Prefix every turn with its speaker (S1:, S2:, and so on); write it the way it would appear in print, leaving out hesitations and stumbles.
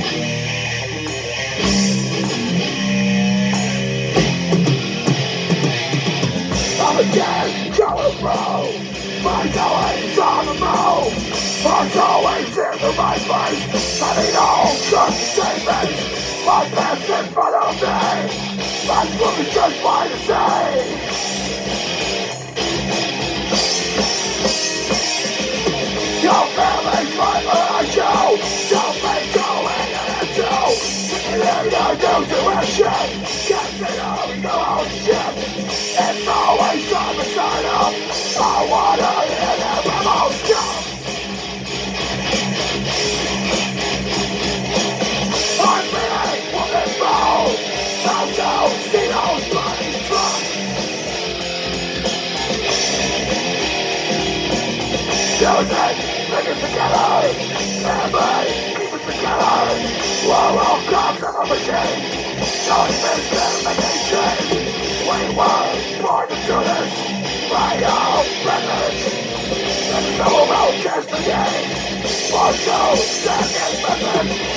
S1: I'm again going through my goings on the move. I'm always in the right place, having all just the same face. My past in front of me, that's what we just try to say. Your family's right where I go, don't be going into. There you go to action, consider your own shit. It's always on the side of, I wanna hear the rebels jump. I'm feeling woman bold, I'll go see those bodies drunk. Music, bring it together, family, keep it together. We're all cops of a machine, don't miscommunication. We were born to do this, by our privilege. There's no road just the game, for so second message.